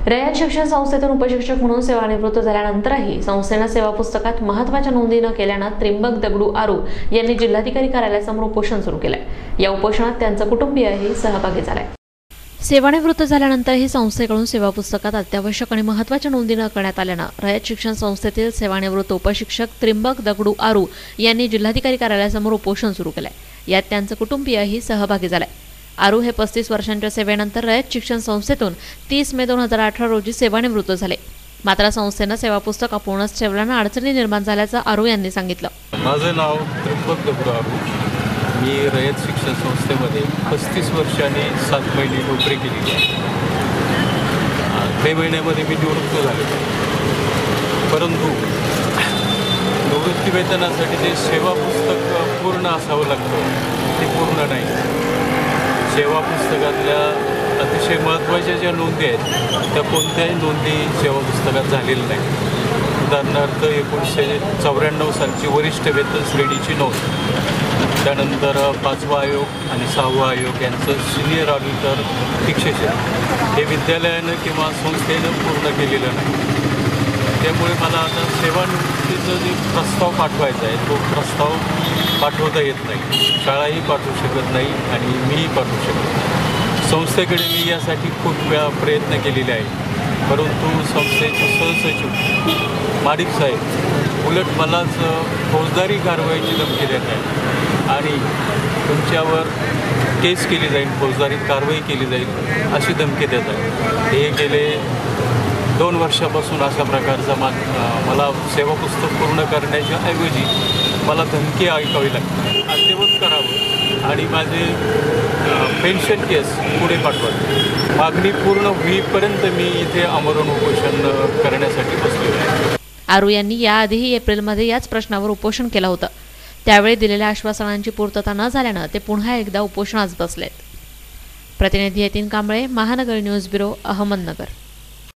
रयत शिक्षण संस्थेतून उपशिक्षक म्हणून सेवानिवृत्त झाल्यानंतरही संस्थेनं सेवा पुस्तकात महत्त्वाच्या नोंदी न केल्यानं त्रिंबक दगडू आरू यांनी जिल्हाधिकारी कार्यालयासमोर उपोषण सुरू केलंय। या उपोषणात त्यांचा कुटुंबीयही सहभागी झालाय। सेवानिवृत्त झाल्यानंतरही संस्थेकडून सेवा पुस्तकात अत्यावश्यक आणि महत्त्वाच्या नोंदी न करण्यात आल्यानं रयत शिक्षण संस्थेतील सेवानिवृत्त उपशिक्षक त्रिंबक दगडू आरू यांनी जिल्हाधिकारी कार्यालयासमोर उपोषण सुरू केलंय। यात त्यांचं कुटुंबीयही सहभागी झालंय। आरू हे 35 वर्षांच्या सेवेनंतर रयत शिक्षण संस्थेतून 30 मे 2018 रोजी सेवानिवृत्त झाले। मात्र संस्थेनं सेवा पुस्तक अपूर्णच ठेवल्यानं अडचणी निर्माण झाल्याचं आरू यांनी सांगितलं। माझं नाव त्रिंबक दगडू आरू, मी रयत शिक्षण संस्थेमध्ये 35 वर्षांनी 7 महिने नोकरी केली आहे। मे महिन्यामध्ये मी निवृत्त झालो, परंतु निवृत्ती वेतनासाठी जे सेवा पुस्तक पूर्ण असावं लागतं ते पूर्ण नाही। सेवा पुस्तकातल्या अतिशय महत्त्वाच्या ज्या नोंदी आहेत त्या कोणत्याही नोंदी सेवा पुस्तकात झालेल्या नाही। उदाहरणार्थ 1994 सालची वरिष्ठ वेतन श्रेणीची नोंद, त्यानंतर 5वा आयोग आणि 6वा आयोग यांचं सिनियर ऑडिटर फिक्सेशन हे विद्यालयानं किंवा संस्थेनं पूर्ण केलेलं नाही। त्यामुळे मला आता सेवानिवृत्तीचा जो प्रस्ताव पाठवायचा आहे तो प्रस्ताव पाठवता येत नाही। शाळाही पाठवू शकत नाही आणि मीही पाठवू शकत नाही। संस्थेकडे मी यासाठी खूप वेळा प्रयत्न केलेले आहे, परंतु संस्थेचे सहसचिव माडिक साहेब उलट मलाच फौजदारी कारवाईची धमकी देत आहेत आणि तुमच्यावर केस केली जाईल, फौजदारी कारवाई केली जाईल अशी धमकी देत आहेत। हे गेले 2 वर्षापासून अशा प्रकारचा मला सेवा पुस्तक पूर्ण करण्याच्या ऐवजी मला धमकी ऐकावी लागते। अद्ययावत करावं आणि माझे पेन्शन केस पुढे पाठवावे। मागणी पूर्ण होईपर्यंत मी इथे आमरण उपोषण करण्यासाठी बसलेलो आहे। आरू यांनी याआधीही एप्रिलमध्ये याच प्रश्नावर उपोषण केलं होतं। त्यावेळी दिलेल्या आश्वासनांची पूर्तता न झाल्यानं ते पुन्हा एकदा उपोषणास बसलेत। प्रतिनिधी यतीन कांबळे, महानगर न्यूज ब्युरो, अहमदनगर।